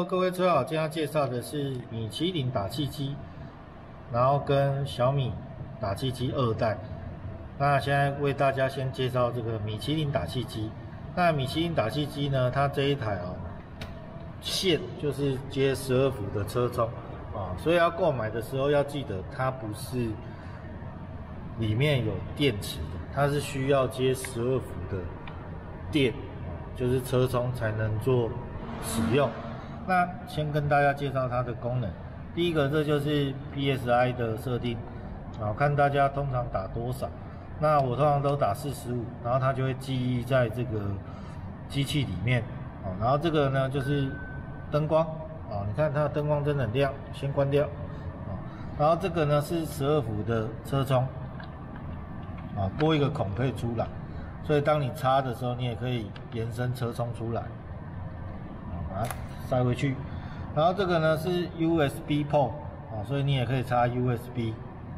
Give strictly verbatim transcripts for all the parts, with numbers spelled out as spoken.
各位车好，今天要介绍的是米其林打气机，然后跟小米打气机二代。那现在为大家先介绍这个米其林打气机。那米其林打气机呢，它这一台哦，线就是接十二伏的车充啊，所以要购买的时候要记得，它不是里面有电池的，它是需要接十二伏的电，就是车充才能做使用。那先跟大家介绍它的功能。第一个，这就是 P S I 的设定啊，看大家通常打多少。那我通常都打四十五，然后它就会记忆在这个机器里面啊。然后这个呢就是灯光啊，你看它的灯光真的很亮，先关掉啊。然后这个呢是十二伏的车充啊，多一个孔可以出来，所以当你插的时候，你也可以延伸车充出来啊，把它塞回去。然后这个呢是 U S B port 啊，所以你也可以插 U S B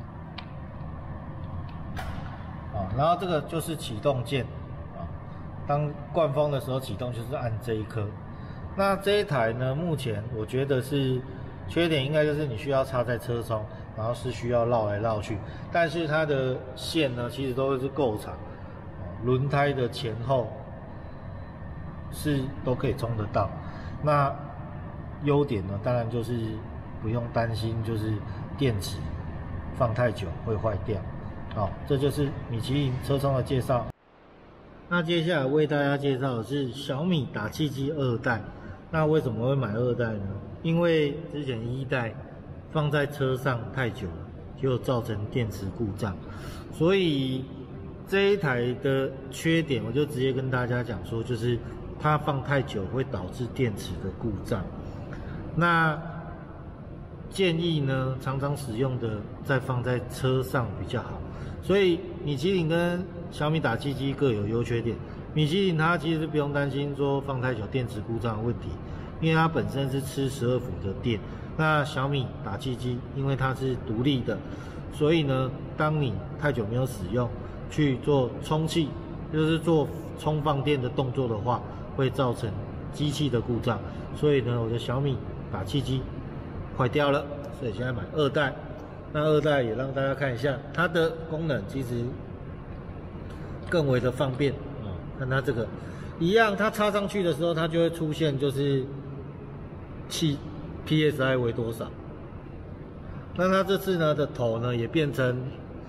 啊。然后这个就是启动键啊，当灌风的时候启动就是按这一颗。那这一台呢，目前我觉得是缺点应该就是你需要插在车充，然后是需要绕来绕去，但是它的线呢其实都是够长，轮胎的前后是都可以充得到。那优点呢，当然就是不用担心，就是电池放太久会坏掉。好，这就是米其林车充的介绍。那接下来为大家介绍的是小米打气机二代。那为什么会买二代呢？因为之前一代放在车上太久了，就造成电池故障，所以这一台的缺点我就直接跟大家讲说，就是它放太久会导致电池的故障。那建议呢，常常使用的再放在车上比较好。所以米其林跟小米打气机各有优缺点。米其林它其实不用担心说放太久电池故障的问题，因为它本身是吃十二伏的电。那小米打气机因为它是独立的，所以呢，当你太久没有使用，去做充气，就是做充放电的动作的话，会造成机器的故障。所以呢，我的小米打气机坏掉了，所以现在买二代。那二代也让大家看一下它的功能，其实更为的方便啊。看它这个一样，它插上去的时候，它就会出现就是气 P S I 为多少。那它这次呢的头呢也变成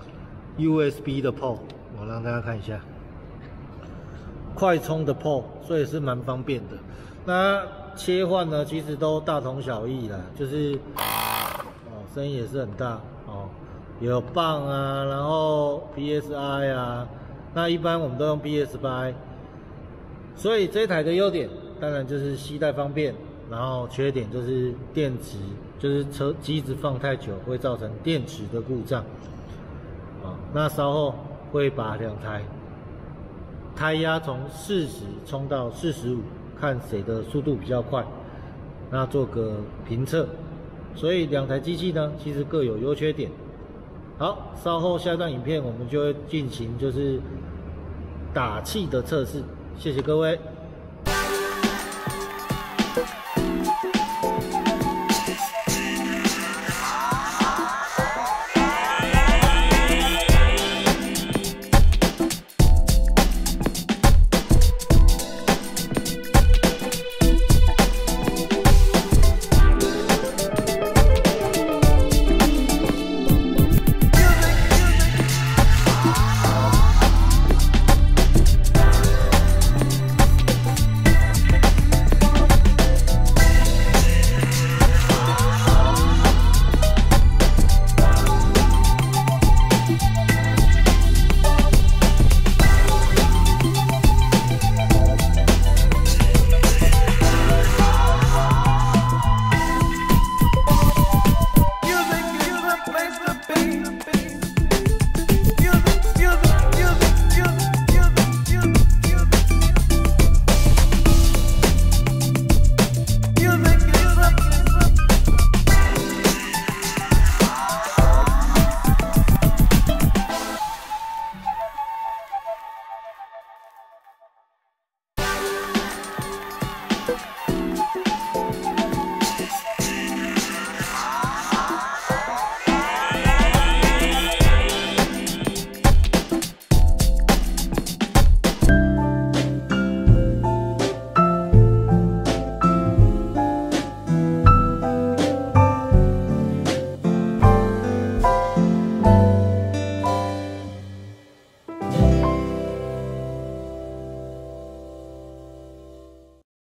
U S B 的 port， 我让大家看一下，快充的 port， 所以是蛮方便的。那切换呢，其实都大同小异啦，就是哦，声音也是很大哦，有棒啊，然后 P S I 啊，那一般我们都用 P S I， 所以这台的优点当然就是携带方便，然后缺点就是电池，就是车机子放太久会造成电池的故障啊。那稍后会把两台胎压从四十冲到四十五。看谁的速度比较快，那做个评测。所以两台机器呢，其实各有优缺点。好，稍后下段影片我们就会进行就是打气的测试。谢谢各位。